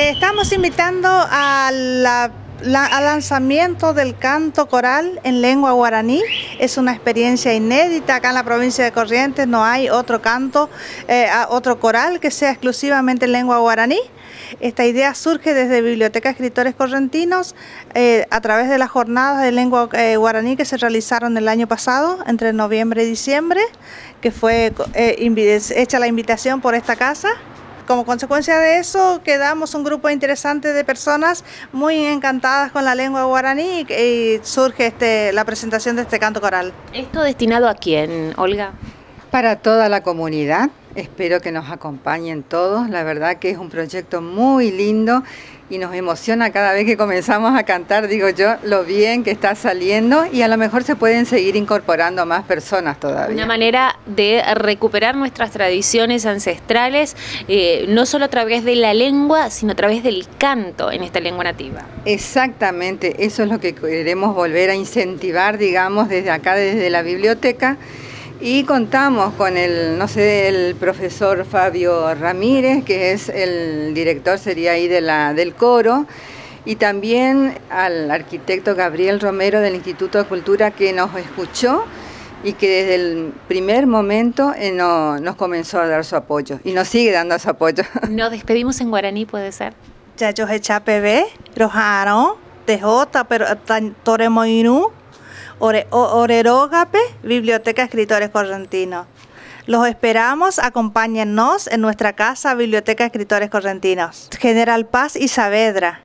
Estamos invitando al lanzamiento del canto coral en lengua guaraní. Es una experiencia inédita acá en la provincia de Corrientes. No hay otro canto, otro coral que sea exclusivamente en lengua guaraní. Esta idea surge desde Biblioteca Escritores Correntinos a través de las jornadas de lengua guaraní que se realizaron el año pasado, entre noviembre y diciembre, que fue hecha la invitación por esta casa. Como consecuencia de eso, quedamos un grupo interesante de personas muy encantadas con la lengua guaraní y surge la presentación de este canto coral. ¿Esto destinado a quién, Olga? Para toda la comunidad, espero que nos acompañen todos, la verdad que es un proyecto muy lindo y nos emociona cada vez que comenzamos a cantar, digo yo, lo bien que está saliendo y a lo mejor se pueden seguir incorporando más personas todavía. Una manera de recuperar nuestras tradiciones ancestrales, no solo a través de la lengua, sino a través del canto en esta lengua nativa. Exactamente, eso es lo que queremos volver a incentivar, digamos, desde acá, desde la biblioteca. Y contamos con el profesor Fabio Ramírez, que es el director, sería ahí del coro, y también al arquitecto Gabriel Romero del Instituto de Cultura, que nos escuchó y que desde el primer momento nos comenzó a dar su apoyo y nos sigue dando su apoyo. Nos despedimos en guaraní, ¿puede ser? Ya yo HPV, Rojaro, TJ, pero Toremoinú. Orerógape, Biblioteca Escritores Correntinos. Los esperamos, acompáñennos en nuestra casa Biblioteca Escritores Correntinos. General Paz y Saavedra.